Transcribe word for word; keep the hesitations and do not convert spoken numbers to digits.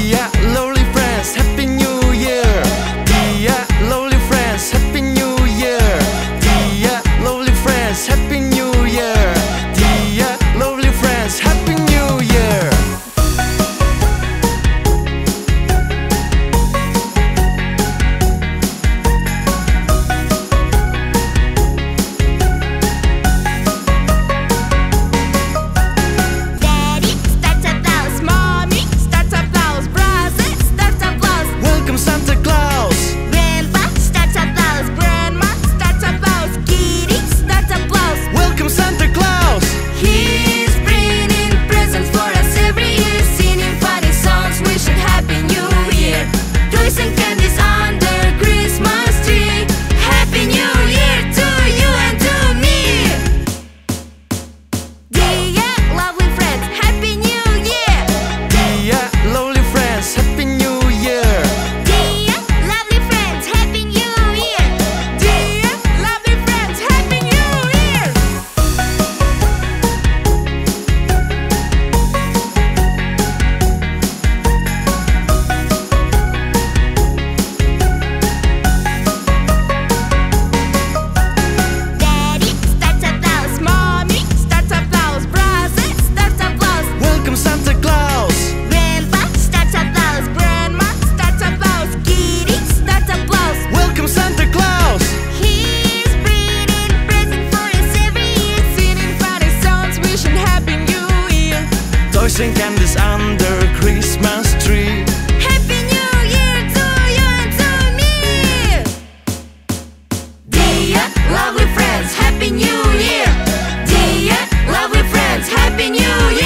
Dear lovely friends, Happy New Year. Dear lovely friends, Happy New Year. Dear lovely friends, Happy New Year. Dear lovely friends, Happy New Year. Daddy starts applause, mommy starts applause, brother starts applause, Welcome Santa Claus. grandpa starts applause, grandma starts applause, kitty starts applause. Welcome Santa Claus. He's bringing presents for us every year, singing funny songs, wishing Happy New Year. Toys and candies under Christmas tree. Happy New Year to you and to me. Dear lovely friends, Happy New Year. Dear lovely friends, Happy New Year. Dear lovely friends, Happy New Year. Dear lovely friends, Happy New Year. Daddy starts applause, mommy starts applause, brother starts applause, Welcome Santa Claus. grandpa starts applause, grandma starts applause, kitty starts applause. Welcome Santa Claus. He's bringing presents for us every year, singing funny songs, wishing Happy New Year. Toys and candies under Christmas tree. Happy New Year to you and to me. Dear lovely friends, Happy New Year. Dear lovely friends, Happy New Year.